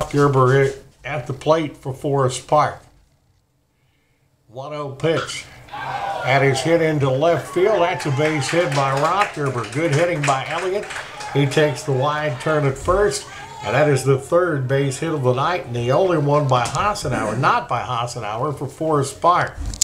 Rothgerber at the plate for Forest Park. 1-0 pitch. At his hit into left field. That's a base hit by Rothgerber. Good hitting by Elliot. He takes the wide turn at first. And that is the third base hit of the night, and the only one by Hasenour, not by Hasenour, for Forest Park.